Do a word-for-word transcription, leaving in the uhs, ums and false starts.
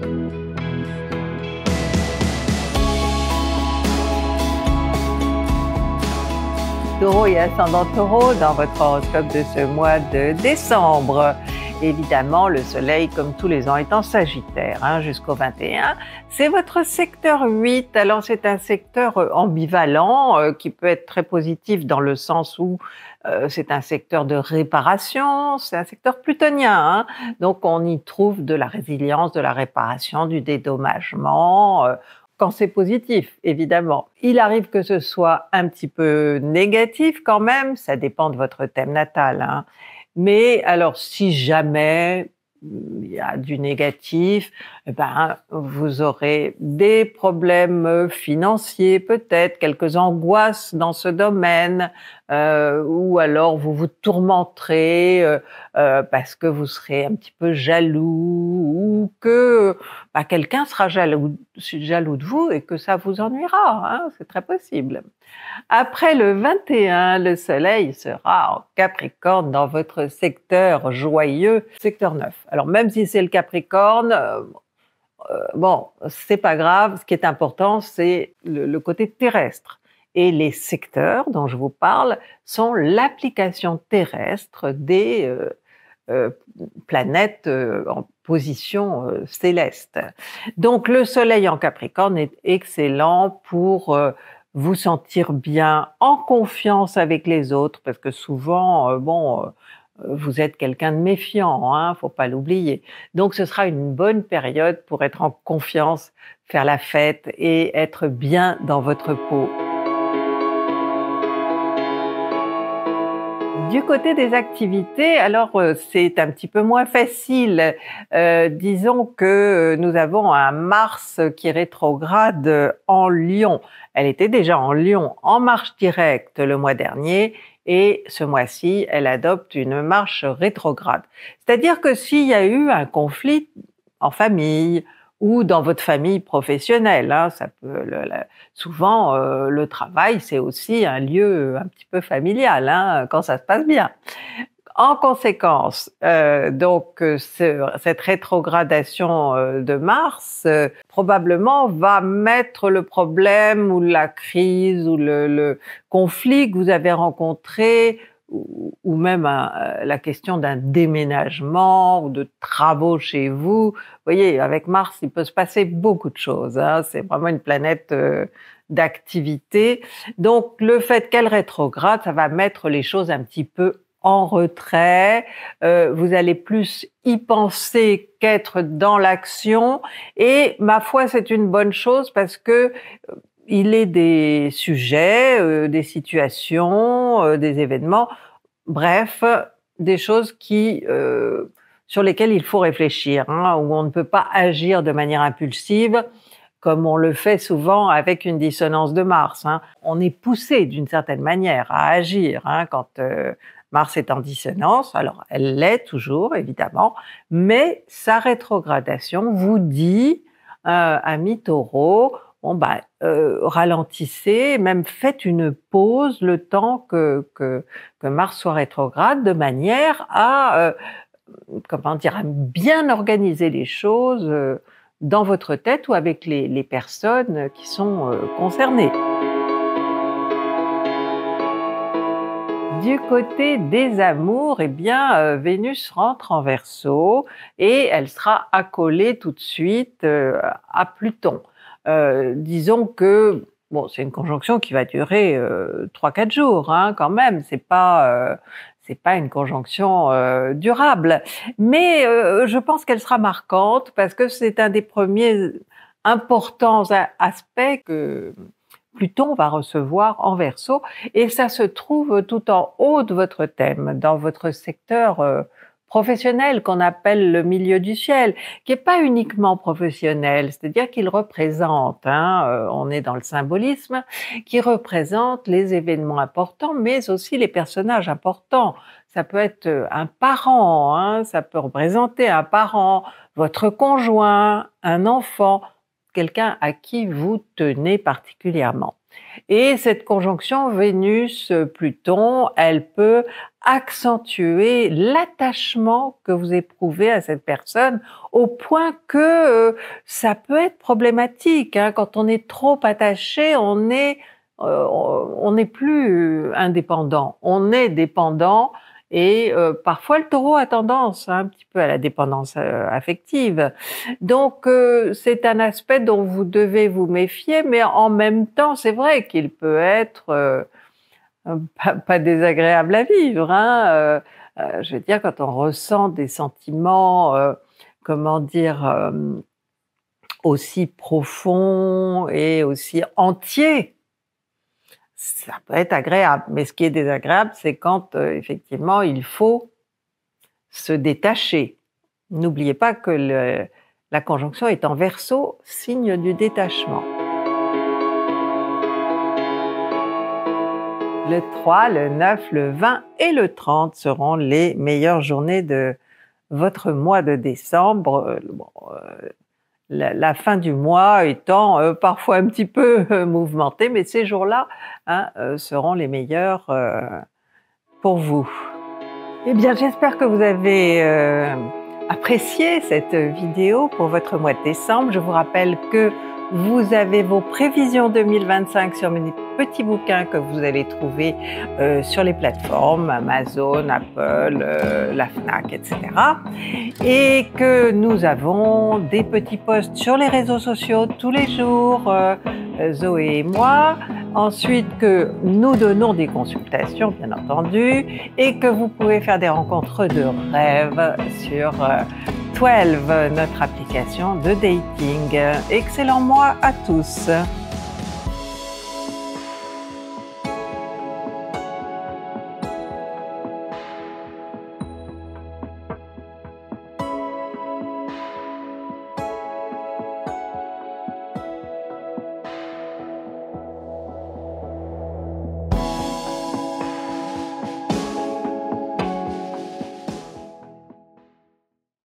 Taureau et ascendant Taureau dans votre horoscope de ce mois de décembre. Évidemment, le soleil, comme tous les ans, est en Sagittaire hein, jusqu'au vingt et un. C'est votre secteur huit. Alors, c'est un secteur ambivalent euh, qui peut être très positif dans le sens où euh, c'est un secteur de réparation, c'est un secteur plutonien. Hein, donc, on y trouve de la résilience, de la réparation, du dédommagement. Euh, quand c'est positif, évidemment. Il arrive que ce soit un petit peu négatif quand même, ça dépend de votre thème natal. Hein. Mais alors, si jamais il y a du négatif, eh ben, vous aurez des problèmes financiers, peut-être quelques angoisses dans ce domaine, euh, ou alors vous vous tourmenterez euh, euh, parce que vous serez un petit peu jaloux, ou que bah, quelqu'un sera jaloux, jaloux de vous et que ça vous ennuiera, hein, c'est très possible. Après le vingt et un, le soleil sera en Capricorne dans votre secteur joyeux, secteur neuf. Alors même si c'est le Capricorne, euh, euh, bon, c'est pas grave, ce qui est important, c'est le, le côté terrestre. Et les secteurs dont je vous parle sont l'application terrestre des euh, euh, planètes euh, en position euh, céleste. Donc le soleil en Capricorne est excellent pour euh, vous sentir bien, en confiance avec les autres, parce que souvent, euh, bon, euh, vous êtes quelqu'un de méfiant, hein, faut pas l'oublier. Donc ce sera une bonne période pour être en confiance, faire la fête et être bien dans votre peau. Du côté des activités, alors euh, c'est un petit peu moins facile. Euh, disons que nous avons un Mars qui est rétrograde en Lion. Elle était déjà en Lion en marche directe le mois dernier et ce mois-ci, elle adopte une marche rétrograde. C'est-à-dire que s'il y a eu un conflit en famille, ou dans votre famille professionnelle. Hein, ça peut, le, le, souvent, euh, le travail, c'est aussi un lieu un petit peu familial, hein, quand ça se passe bien. En conséquence, euh, donc ce, cette rétrogradation euh, de Mars euh, probablement va mettre le problème ou la crise ou le, le conflit que vous avez rencontré ou même un, la question d'un déménagement ou de travaux chez vous. Vous voyez, avec Mars, il peut se passer beaucoup de choses. Hein. C'est vraiment une planète euh, d'activité. Donc, le fait qu'elle rétrograde, ça va mettre les choses un petit peu en retrait. Euh, vous allez plus y penser qu'être dans l'action. Et ma foi, c'est une bonne chose parce que il est des sujets, euh, des situations, euh, des événements, bref, des choses qui, euh, sur lesquelles il faut réfléchir, hein, où on ne peut pas agir de manière impulsive, comme on le fait souvent avec une dissonance de Mars. Hein. On est poussé d'une certaine manière à agir hein, quand euh, Mars est en dissonance. Alors, elle l'est toujours, évidemment, mais sa rétrogradation vous dit, euh, ami Taureau, bon bah, euh, ralentissez, même faites une pause le temps que, que, que Mars soit rétrograde, de manière à, euh, comment dire, à bien organiser les choses euh, dans votre tête ou avec les, les personnes qui sont euh, concernées. Du côté des amours, eh bien, euh, Vénus rentre en Verseau et elle sera accolée tout de suite euh, à Pluton. Euh, disons que bon, c'est une conjonction qui va durer euh, trois quatre jours, hein, quand même. C'est pas euh, c'est pas une conjonction euh, durable, mais euh, je pense qu'elle sera marquante parce que c'est un des premiers importants aspects que Pluton va recevoir en Verseau, et ça se trouve tout en haut de votre thème, dans votre secteur euh, professionnel qu'on appelle le milieu du ciel, qui n'est pas uniquement professionnel, c'est-à-dire qu'il représente, hein, euh, on est dans le symbolisme, qui représente les événements importants, mais aussi les personnages importants. Ça peut être un parent, hein, ça peut représenter un parent, votre conjoint, un enfant, quelqu'un à qui vous tenez particulièrement. Et cette conjonction Vénus-Pluton, elle peut accentuer l'attachement que vous éprouvez à cette personne au point que euh, ça peut être problématique, hein. Quand on est trop attaché, on est, euh, on n'est plus indépendant, on est dépendant. Et euh, parfois, le taureau a tendance hein, un petit peu à la dépendance euh, affective. Donc, euh, c'est un aspect dont vous devez vous méfier, mais en même temps, c'est vrai qu'il peut être euh, pas, pas désagréable à vivre. Hein. Euh, euh, je veux dire, quand on ressent des sentiments, euh, comment dire, euh, aussi profonds et aussi entiers, ça peut être agréable, mais ce qui est désagréable, c'est quand euh, effectivement il faut se détacher. N'oubliez pas que le, la conjonction est en Verseau, signe du détachement. Le trois, le neuf, le vingt et le trente seront les meilleures journées de votre mois de décembre. Bon, euh, La, la fin du mois étant euh, parfois un petit peu euh, mouvementée, mais ces jours-là hein, euh, seront les meilleurs euh, pour vous. Eh bien, j'espère que vous avez euh, apprécié cette vidéo pour votre mois de décembre. Je vous rappelle que vous avez vos prévisions deux mille vingt-cinq sur mes petits bouquins que vous allez trouver euh, sur les plateformes Amazon, Apple, euh, la Fnac, et cetera. Et que nous avons des petits posts sur les réseaux sociaux tous les jours, euh, Zoé et moi. Ensuite, que nous donnons des consultations, bien entendu, et que vous pouvez faire des rencontres de rêve sur euh, douze, notre application de dating. Excellent mois à tous!